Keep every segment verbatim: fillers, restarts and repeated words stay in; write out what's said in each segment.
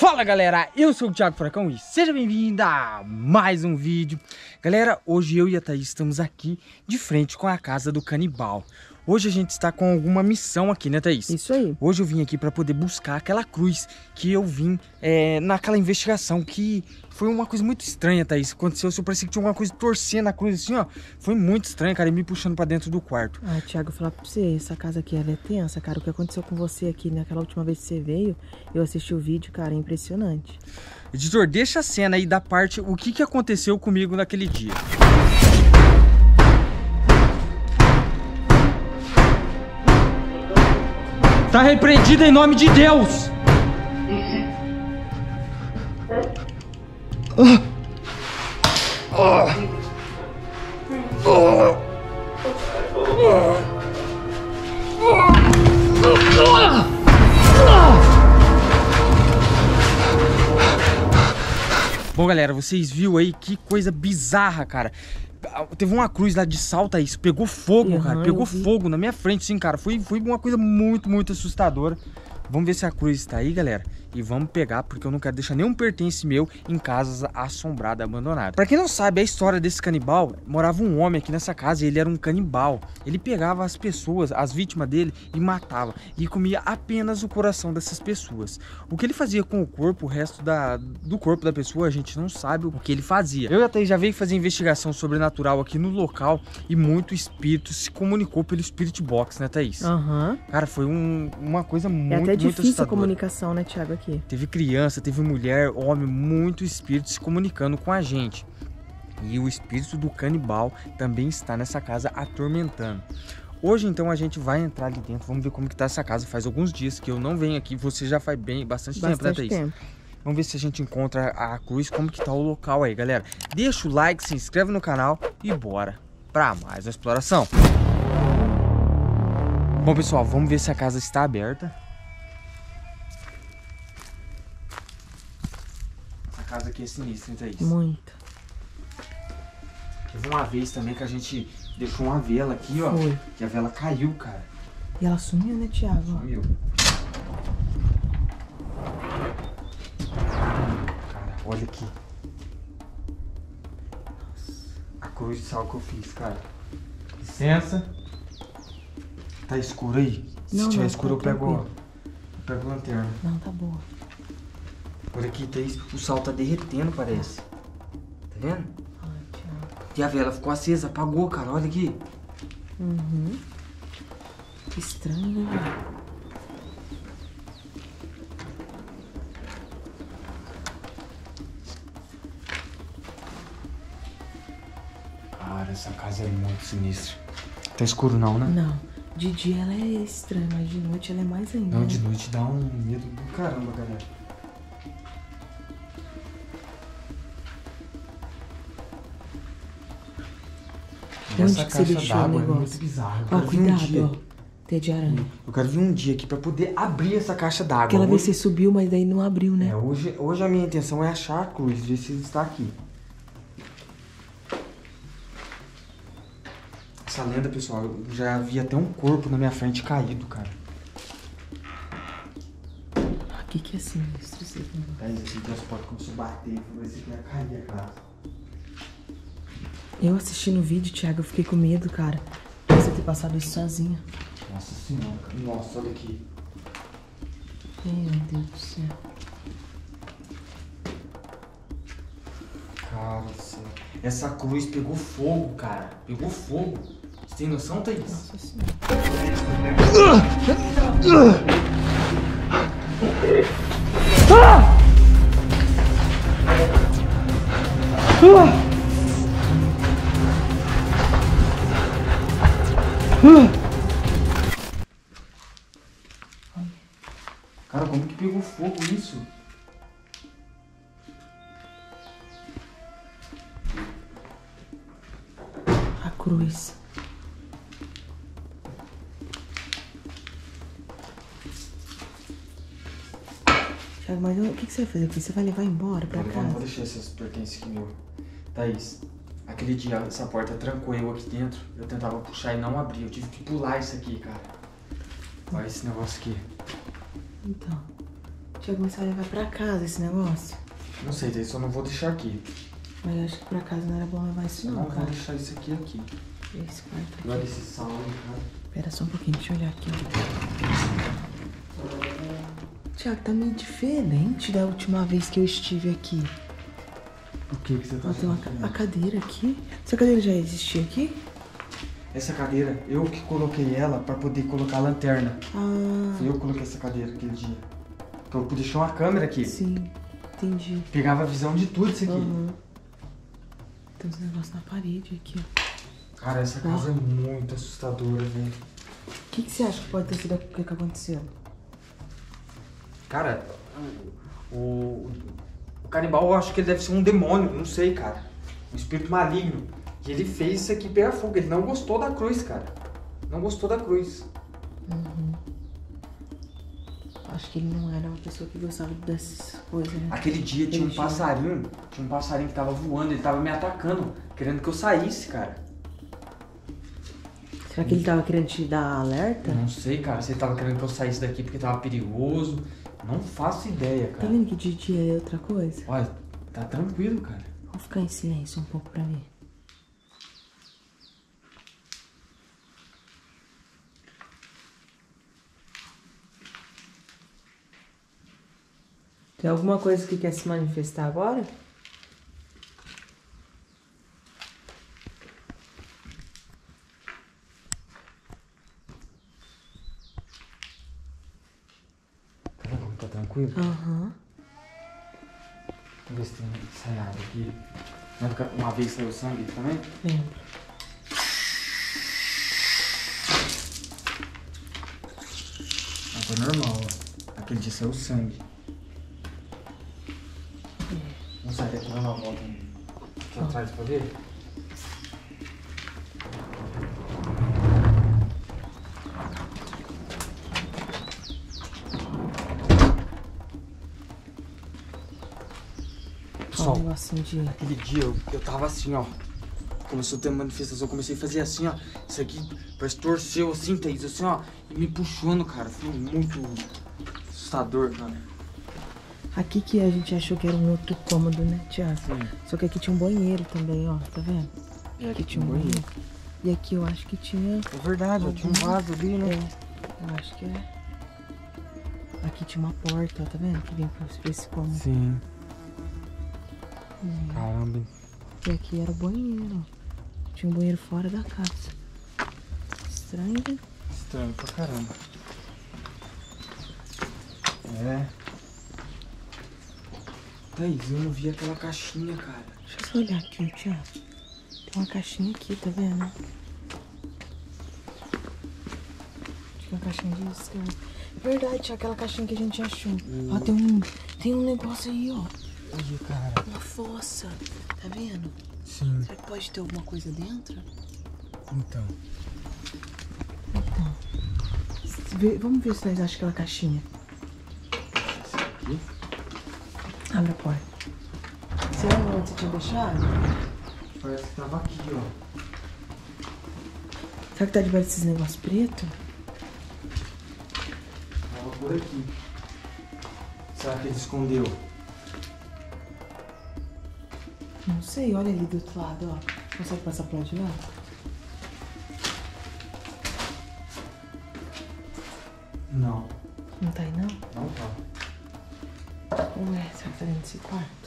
Fala galera, eu sou o Thiago Furacão e seja bem-vindo a mais um vídeo. Galera, hoje eu e a Thaís estamos aqui de frente com a casa do canibal. Hoje a gente está com alguma missão aqui, né, Thaís? Isso aí. Hoje eu vim aqui para poder buscar aquela cruz que eu vim é, naquela investigação, que foi uma coisa muito estranha, Thaís. Aconteceu, eu parecia que tinha alguma coisa torcendo a cruz assim, ó. Foi muito estranho, cara, e me puxando para dentro do quarto. Ah, Thiago, eu vou falar pra você, essa casa aqui, ela é tensa, cara. O que aconteceu com você aqui naquela última vez que você veio, eu assisti o vídeo, cara, é impressionante. Editor, deixa a cena aí da parte, o que, que aconteceu comigo naquele dia. Tá repreendido em nome de Deus! Bom, galera, vocês viram aí que coisa bizarra, cara. Teve uma cruz lá de sal, Thaís, pegou fogo, uhum, cara, pegou fogo na minha frente, sim, cara, foi, foi uma coisa muito, muito assustadora. Vamos ver se a cruz está aí, galera, e vamos pegar, porque eu não quero deixar nenhum pertence meu em casas assombradas, abandonadas. Pra quem não sabe a história desse canibal, morava um homem aqui nessa casa e ele era um canibal. Ele pegava as pessoas, as vítimas dele, e matava, e comia apenas o coração dessas pessoas. O que ele fazia com o corpo, o resto da, do corpo da pessoa, a gente não sabe o que ele fazia. Eu até já veio fazer investigação sobrenatural aqui no local, e muito espírito se comunicou pelo Spirit Box, né, Thaís? Aham. Uhum. Cara, foi um, uma coisa muito, é até muito difícil a comunicação, né, Thiago, aqui. Teve criança, teve mulher, homem, muito espírito se comunicando com a gente. E o espírito do canibal também está nessa casa atormentando. Hoje, então, a gente vai entrar ali dentro, vamos ver como que tá essa casa. Faz alguns dias que eu não venho aqui, você já faz bem, bastante, bastante tempo, né, Thaís? Tempo. Vamos ver se a gente encontra a cruz, como que tá o local aí, galera. Deixa o like, se inscreve no canal e bora pra mais uma exploração. Bom, pessoal, vamos ver se a casa está aberta. A casa aqui é sinistra, hein, Thaís? Muito. Teve uma vez também que a gente deixou uma vela aqui, ó. Foi. Que a vela caiu, cara. E ela sumiu, né, Thiago? Sumiu. Cara, olha aqui. Nossa. A cruz de sal que eu fiz, cara. Licença. Tá escuro aí? Não, Se tiver não, escuro, tá eu pego, eu pego a lanterna. Não, tá boa. Olha aqui, Thaís, o sal tá derretendo, parece. Tá vendo? Ai, Thiago. E a vela ficou acesa, apagou, cara, olha aqui. Uhum. Que estranho, né? Cara, essa casa é muito sinistra. Tá escuro não, né? Não. De dia ela é estranha, mas de noite ela é mais ainda. Não, de noite dá um medo do caramba, galera. Onde essa que você caixa deixou o d'água é negócio? muito bizarro. Ó, cuidado, ó. Teia de aranha. Eu quero vir um dia aqui pra poder abrir essa caixa d'água. Aquela hoje... vez você subiu, mas daí não abriu, né? É, hoje, hoje a minha intenção é achar a cruz, ver se está aqui. Essa lenda, pessoal, eu já vi até um corpo na minha frente caído, cara. O que que é sinistro isso aqui? Aí esse transporte começou a bater, falou assim que ia cair a casa. Eu assistindo o vídeo, Thiago, eu fiquei com medo, cara. De você ter passado isso sozinha. Nossa senhora, cara. Nossa, olha aqui. Meu Deus do céu. Cara do céu. Essa cruz pegou fogo, cara. Pegou fogo. Você tem noção, Thaís? Nossa senhora. Cara, como que pegou fogo isso? A cruz. Thiago, mas o que, que você vai fazer aqui? Você vai levar embora pra casa? Eu não vou deixar esses pertences aqui meu. Thaís, aquele dia essa porta trancou eu aqui dentro. Eu tentava puxar e não abria. Eu tive que pular isso aqui, cara. Olha esse negócio aqui. Então. Tinha começado a levar pra casa esse negócio. Não sei, daí só não vou deixar aqui. Mas eu acho que pra casa não era bom levar isso Eu não, não cara. vou deixar isso aqui aqui. Esse quarto aqui. Olha esse salão, cara. Pera só um pouquinho, deixa eu olhar aqui. Tiago, tá meio diferente da última vez que eu estive aqui. O que que você tá Ó, tem uma, fazendo? a cadeira aqui. Essa cadeira já existia aqui? Essa cadeira, eu que coloquei ela pra poder colocar a lanterna. Ah, Foi eu que coloquei essa cadeira aquele dia. Então eu deixei uma câmera aqui. sim. Entendi. Pegava a visão de tudo isso aqui. Uhum. Tem uns negócios na parede aqui, ó. Cara, essa casa é muito assustadora, velho. O que, que você acha que pode ter sido o que, que aconteceu? Cara, o, o, o canibal, eu acho que ele deve ser um demônio, não sei, cara. Um espírito maligno. E ele fez isso aqui pegar fogo. Ele não gostou da cruz, cara. Não gostou da cruz. Uhum. Acho que ele não era uma pessoa que gostava dessas coisas, né? Aquele dia tinha um passarinho, tinha um passarinho que tava voando, ele tava me atacando, querendo que eu saísse, cara. Será que ele tava querendo te dar alerta? Não sei, cara, se ele tava querendo que eu saísse daqui porque tava perigoso. Não faço ideia, Tá cara. vendo que de dia é outra coisa? Olha, tá tranquilo, cara. Vou ficar em silêncio um pouco pra ver. Tem alguma coisa que quer se manifestar agora? Tá vendo como tá tranquilo? Aham. Vamos ver se tem sai nada aqui. Lembra que uma vez saiu sangue aqui também? Lembro. Mas foi normal, ó. Aquele dia saiu sangue. Vamos sair daqui, vamos dar uma volta aqui atrás pra ver? Pessoal, Um negocinho de... aquele dia eu, eu tava assim, ó. Começou a ter manifestação, eu comecei a fazer assim, ó. Isso aqui parece que torceu assim, Thaís, assim, ó. E me puxando, cara. Foi muito assustador, cara. Aqui que a gente achou que era um outro cômodo, né, Thiago? Sim. Só que aqui tinha um banheiro também, ó. Tá vendo? É, Aqui tinha um banheiro. E aqui eu acho que tinha... É verdade, ó, tinha um vaso ali, né? É, eu acho que é... Aqui tinha uma porta, ó, tá vendo? Que vem pra esse cômodo. Sim. É. Caramba. E aqui era o banheiro, ó. Tinha um banheiro fora da casa. Estranho, né? Estranho pra caramba. É. Thaís, eu não vi aquela caixinha, cara. Deixa eu só olhar aqui, Thiago. Tem uma caixinha aqui, tá vendo? Tinha uma caixinha de isca. É verdade, tinha aquela caixinha que a gente achou. Hum. Ó, tem um, tem um negócio aí, ó. Ih, cara. Uma fossa. Tá vendo? Sim. Será que pode ter alguma coisa dentro? Então. Então. Vê- Vamos ver se nós achamos aquela caixinha. Esse aqui. Abre a porta. Você lembra onde você tinha deixado? Parece que tava aqui, ó. Será que tá debaixo desses negócios pretos? Tava por aqui. Será que ele escondeu? Não sei, olha ali do outro lado, ó. Consegue passar pro lado de lá? Não. Não tá aí, não? Não tá. Ué, será que tá dentro desse quarto?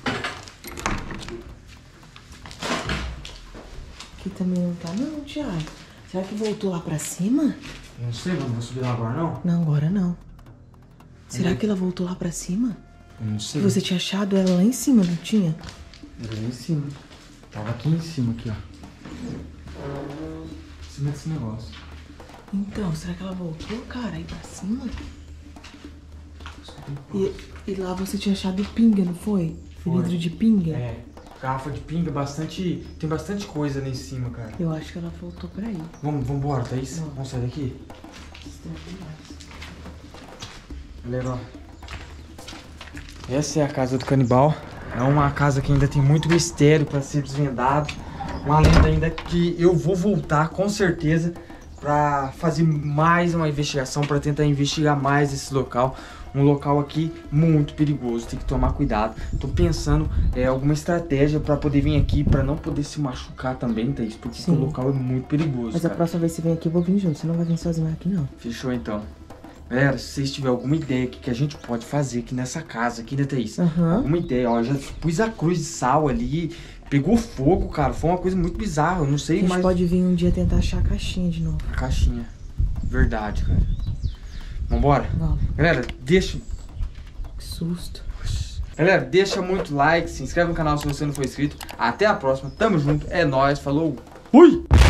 Aqui também não tá, não, Thiago. Será que voltou lá pra cima? Não sei, não vou subir lá agora, não? Não, agora não. Será Hum. que ela voltou lá pra cima? Não sei. Você tinha achado ela lá em cima, não tinha? Era lá em cima. Tava aqui em cima, aqui, ó. Em cima desse negócio. Então, será que ela voltou, cara, aí pra cima? E, e lá você tinha achado pinga, não foi? Foi. Vidro de pinga? É, garrafa de pinga, bastante... Tem bastante coisa ali em cima, cara. Eu acho que ela voltou pra aí. Vamos, vamos embora, Thaís? Não. Vamos sair daqui? Estranho demais. Galera, ó. Essa é a casa do canibal. É uma casa que ainda tem muito mistério pra ser desvendado. Uma lenda ainda que eu vou voltar, com certeza, pra fazer mais uma investigação, pra tentar investigar mais esse local. um local aqui muito perigoso, tem que tomar cuidado. Tô pensando é, alguma estratégia pra poder vir aqui, pra não poder se machucar também, Thaís, porque o local é muito perigoso. Mas cara. a próxima vez que você vem aqui eu vou vir junto, você não vai vir sozinho aqui não. Fechou então. Galera, se vocês tiverem alguma ideia que, que a gente pode fazer aqui nessa casa, aqui, né, Thaís? Uhum. Alguma ideia, ó, já pus a cruz de sal ali, pegou fogo, cara, foi uma coisa muito bizarra, eu não sei mais... A gente mais... pode vir um dia tentar achar a caixinha de novo. A caixinha, verdade, cara. Vambora? Vamos. Galera, deixa... Que susto. Galera, deixa muito like, se inscreve no canal se você não for inscrito. Até a próxima, tamo junto, é nóis, falou, fui!